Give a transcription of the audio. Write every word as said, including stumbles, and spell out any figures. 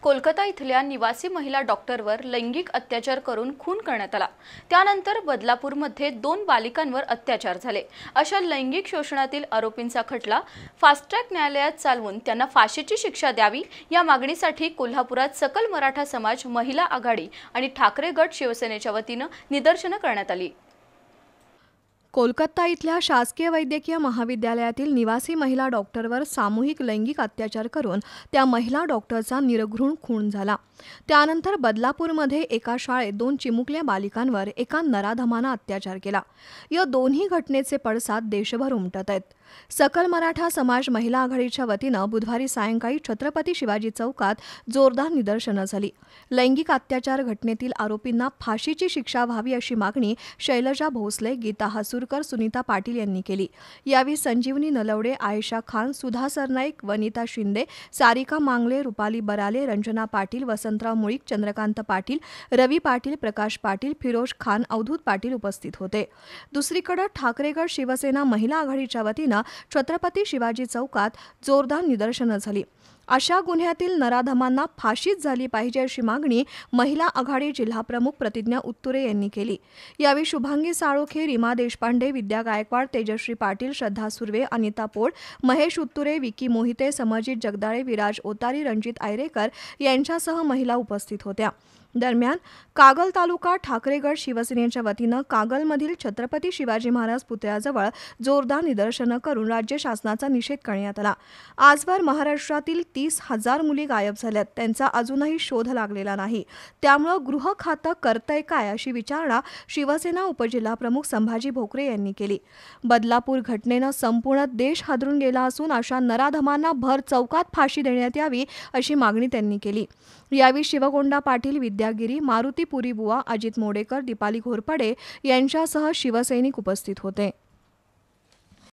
कोलकाता इथल्या निवासी महिला डॉक्टरवर लैंगिक अत्याचार करून खून करण्यात आला। त्यानंतर बदलापूरमध्ये दोन बालिकांवर अत्याचार झाले। अशा लैंगिक शोषणातील आरोपींचा खटला फास्ट ट्रॅक न्यायालयात चालवून त्यांना फाशीची शिक्षा द्यावी या मागणीसाठी कोल्हापुरात सकल मराठा समाज महिला आघाडी आणि ठाकरे गट शिवसेनेच्या वतीने निदर्शने करण्यात आली। कोलकाता इथल्या शासकीय वैद्यकीय महाविद्यालयातील निवासी महिला डॉक्टरवर सामूहिक लैंगिक अत्याचार करून त्या महिला डॉक्टरचा निर्घृण खून झाला। त्यानंतर बदलापूरमध्ये एका शाळेत दोन चिमुकल्या बालिकांवर एका नराधमानं अत्याचार केला। या दोन्ही घटनेचे पडसाद देशभर उमटत आहेत। सकल मराठा समाज महिला आघाडीच्या वतीनं बुधवारी सायंकाळी छत्रपती शिवाजी चौकात जोरदार निदर्शनं झाली। लैंगिक अत्याचार घटनेतील आरोपींना फाशीची शिक्षा व्हावी अशी मागणी शैलजा भोसले, गीता हसूरकर, सुनीता पाटील यांनी केली। यावेळी संजीवनी नलवडे, आयशा खान, सुधा सरनाईक, वनिता शिंदे, सारिका मांगले, रुपाली बराले, रंजना पाटील, वसंतराव मुळीक, चंद्रकांत पाटील, रवी पाटील, प्रकाश पाटील, फिरोज खान, अवधूत पाटील उपस्थित होते। दुसरीकडे ठाकरे गट शिवसेना महिला आघाडीच्या वतीनं छत्रपती शिवाजी चौकात जोरदार निदर्शनं झाली। अशा गुन्ह्यातील नराधमांना फाशीच झाली पाहिजे अशी मागणी महिला आघाडी जिल्हाप्रमुख प्रतिज्ञा उत्तुरे यांनी केली। यावेळी शुभांगी साळोखे, रीमा देशपांडे, विद्या गायकवाड, तेजश्री पाटील, श्रद्धा सुर्वे, अनिता पोळ, महेश उत्तुरे, विकी मोहिते, समरजित जगदाळे, विराज ओतारी, रणजित आयरेकर यांच्यासह महिला उपस्थित होत्या। दरम्यान कागल तालुका ठाकरे गट शिवसेनेच्या वतीनं कागलमधील छत्रपती शिवाजी महाराज पुतळ्याजवळ जोरदार निदर्शनं करून राज्य शासनाचा निषेध करण्यात आला। आजवर महाराष्ट्रातील तीस हजार मुली गायब झाल्यात, त्यांचा अजूनही शोध लागलेला नाही। त्यामुळे गृह खातं करतंय काय अशी विचारणा शिवसेना उपजिल्हाप्रमुख संभाजी भोकरे यांनी केली। बदलापूर घटनेनं संपूर्ण देश हादरून गेला असून अशा नराधमांना भर चौकात फाशी देण्यात यावी अशी मागणी त्यांनी केली। यावेळी शिवगोंडा पाटील, विद्यागिरी, मारुती पुरीबुवा, अजित मोडेकर, दीपाली घोरपडे यांच्यासह शिवसैनिक उपस्थित होते।